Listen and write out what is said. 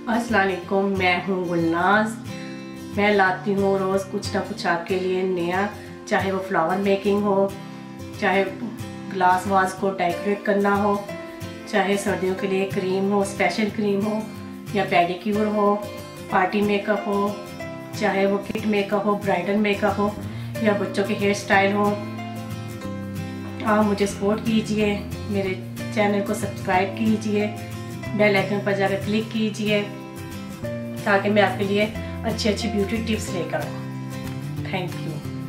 अस्सलाम वालेकुम, मैं हूँ गुलनाज। मैं लाती हूँ रोज़ कुछ ना कुछ आपके लिए नया, चाहे वो फ्लावर मेकिंग हो, चाहे ग्लास वास को डेकोरेट करना हो, चाहे सर्दियों के लिए क्रीम हो, स्पेशल क्रीम हो, या पेडिक्योर हो, पार्टी मेकअप हो, चाहे वो किट मेकअप हो, ब्राइडल मेकअप हो, या बच्चों के हेयर स्टाइल हो। आप मुझे सपोर्ट कीजिए, मेरे चैनल को सब्सक्राइब कीजिए, बेल आइकन पर जाकर क्लिक कीजिए ताकि मैं आपके लिए अच्छी अच्छी ब्यूटी टिप्स लेकर आऊँ। Thank you.